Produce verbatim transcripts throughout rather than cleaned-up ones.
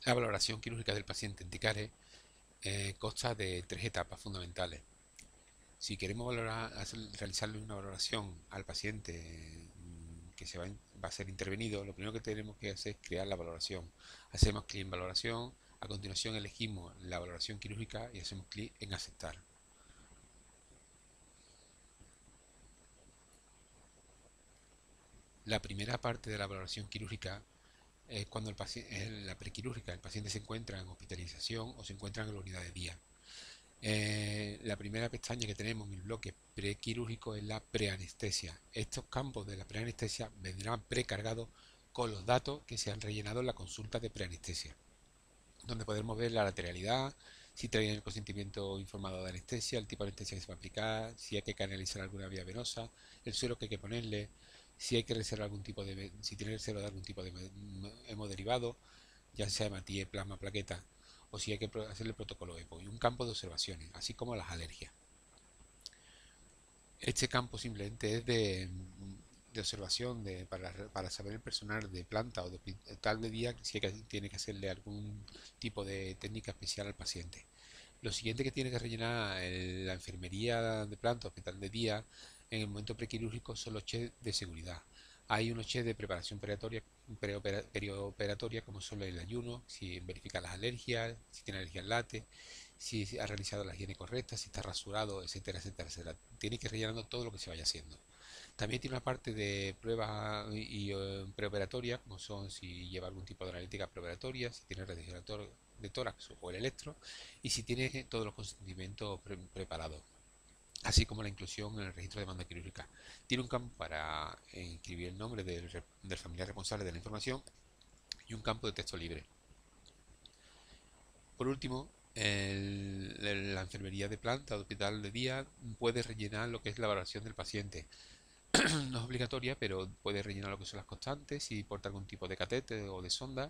La valoración quirúrgica del paciente en TICARE eh, consta de tres etapas fundamentales. Si queremos valorar, hacer, realizarle una valoración al paciente mm, que se va, va a ser intervenido, lo primero que tenemos que hacer es crear la valoración. Hacemos clic en valoración, a continuación elegimos la valoración quirúrgica y hacemos clic en aceptar. La primera parte de la valoración quirúrgica es cuando el paciente, es la prequirúrgica, el paciente se encuentra en hospitalización o se encuentra en la unidad de día. Eh, la primera pestaña que tenemos en el bloque prequirúrgico es la preanestesia. Estos campos de la preanestesia vendrán precargados con los datos que se han rellenado en la consulta de preanestesia, donde podremos ver la lateralidad, si trae el consentimiento informado de anestesia, el tipo de anestesia que se va a aplicar, si hay que canalizar alguna vía venosa, el suero que hay que ponerle, si hay que reservar algún tipo de, si tiene que reservar algún tipo de hemoderivados, ya sea hematía, plasma, plaqueta, o si hay que hacerle el protocolo EPO, y un campo de observaciones, así como las alergias. Este campo simplemente es de, de observación de, para, para, saber el personal de planta o de hospital de día si hay que, tiene que hacerle algún tipo de técnica especial al paciente. Lo siguiente que tiene que rellenar el, la enfermería de planta, hospital de día, en el momento prequirúrgico son los checks de seguridad. Hay unos checks de preparación perioperatoria, perioperatoria como son el ayuno, si verifica las alergias, si tiene alergia al látex, si ha realizado la higiene correcta, si está rasurado, etcétera, etcétera, etcétera. Tiene que ir rellenando todo lo que se vaya haciendo. También tiene una parte de pruebas y, y uh, preoperatorias, como son si lleva algún tipo de analítica preoperatoria, si tiene radiografía de tórax o el electro, y si tiene todos los consentimientos pre preparados, así como la inclusión en el registro de demanda quirúrgica. Tiene un campo para inscribir el nombre del, del familiar responsable de la información y un campo de texto libre. Por último, el, la enfermería de planta o de hospital de día puede rellenar lo que es la valoración del paciente. No es obligatoria, pero puede rellenar lo que son las constantes, si porta algún tipo de catéter o de sonda,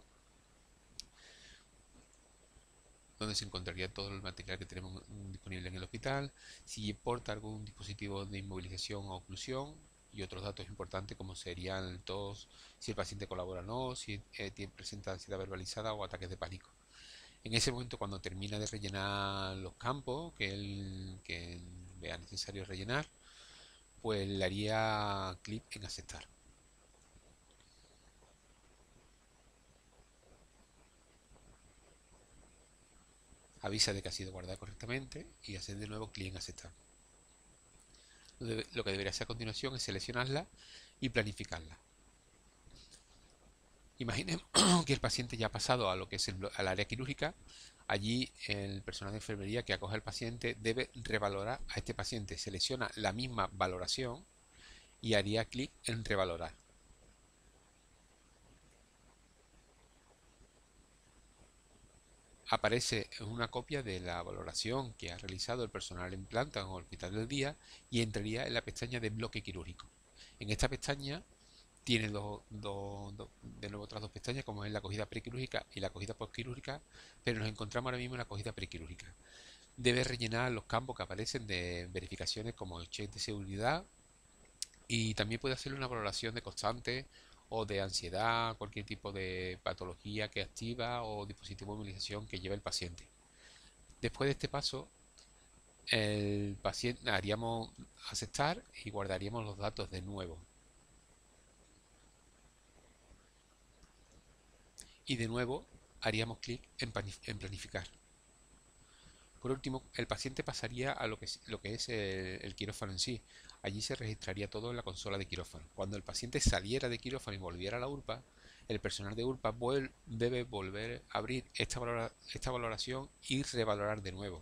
donde se encontraría todo el material que tenemos disponible en el hospital, si porta algún dispositivo de inmovilización o oclusión y otros datos importantes como serían el tos, si el paciente colabora o no, si eh, tiene, presenta ansiedad verbalizada o ataques de pánico. En ese momento, cuando termina de rellenar los campos que él que vea necesario rellenar, pues le haría clic en aceptar. Avisa de que ha sido guardada correctamente y hacer de nuevo clic en aceptar. Lo que debería hacer a continuación es seleccionarla y planificarla. Imaginemos que el paciente ya ha pasado a lo que es el, al área quirúrgica. Allí el personal de enfermería que acoge al paciente debe revalorar a este paciente. Selecciona la misma valoración y haría clic en revalorar. Aparece una copia de la valoración que ha realizado el personal en planta en el hospital del día y entraría en la pestaña de bloque quirúrgico. En esta pestaña tiene dos, dos, dos, de nuevo otras dos pestañas como es la acogida prequirúrgica y la acogida postquirúrgica, pero nos encontramos ahora mismo en la acogida prequirúrgica. Debe rellenar los campos que aparecen de verificaciones como el check de seguridad y también puede hacerle una valoración de constante o de ansiedad, cualquier tipo de patología que activa o dispositivo de movilización que lleve el paciente. Después de este paso, el paciente haríamos aceptar y guardaríamos los datos de nuevo. Y de nuevo haríamos clic en planificar. Por último, el paciente pasaría a lo que, lo que es el, el quirófano en sí. Allí se registraría todo en la consola de quirófano. Cuando el paciente saliera de quirófano y volviera a la URPA, el personal de URPA vuel, debe volver a abrir esta, valora, esta valoración y revalorar de nuevo.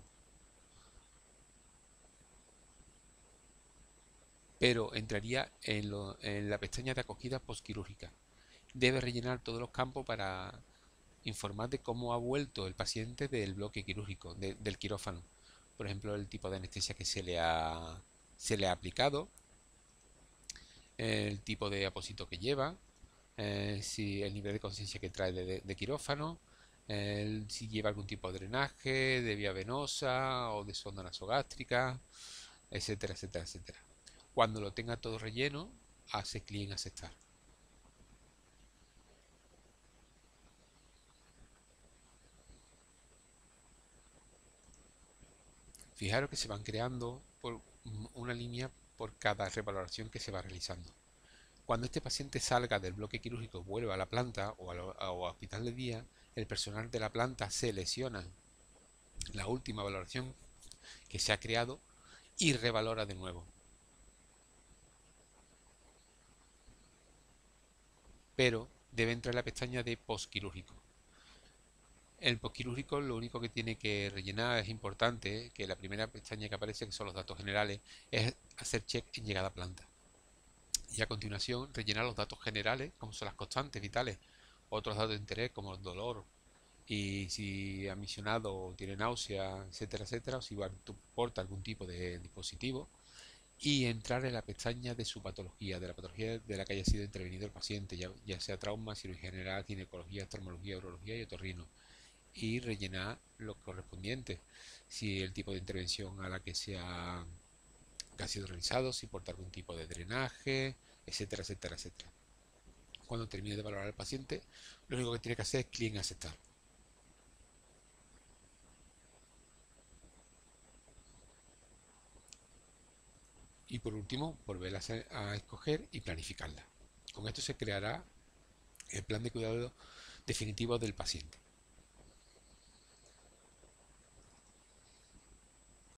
Pero entraría en, lo, en la pestaña de acogida postquirúrgica. Debe rellenar todos los campos para informar de cómo ha vuelto el paciente del bloque quirúrgico, de, del quirófano. Por ejemplo, el tipo de anestesia que se le ha, se le ha aplicado, el tipo de apósito que lleva, eh, si el nivel de conciencia que trae de, de, de quirófano, el, si lleva algún tipo de drenaje, de vía venosa o de sonda nasogástrica, etcétera, etcétera, etcétera. Cuando lo tenga todo relleno, hace clic en aceptar. Fijaros que se van creando por una línea por cada revaloración que se va realizando. Cuando este paciente salga del bloque quirúrgico, vuelva a la planta o al hospital de día, el personal de la planta selecciona la última valoración que se ha creado y revalora de nuevo. Pero debe entrar en la pestaña de postquirúrgico. El postquirúrgico lo único que tiene que rellenar es importante, que la primera pestaña que aparece, que son los datos generales, es hacer check en llegada a planta. Y a continuación rellenar los datos generales, como son las constantes vitales, otros datos de interés como el dolor y si ha misionado o tiene náusea, etcétera, etcétera, o si porta algún tipo de dispositivo, y entrar en la pestaña de su patología, de la patología de la que haya sido intervenido el paciente, ya, ya sea trauma, cirugía general, ginecología, oftalmología, urología y otorrino, y rellenar los correspondientes, si el tipo de intervención a la que se ha, que ha sido realizado, si porta algún tipo de drenaje, etcétera, etcétera, etcétera. Cuando termine de valorar al paciente, lo único que tiene que hacer es clic en aceptar. Y por último, volver a, a escoger y planificarla. Con esto se creará el plan de cuidado definitivo del paciente.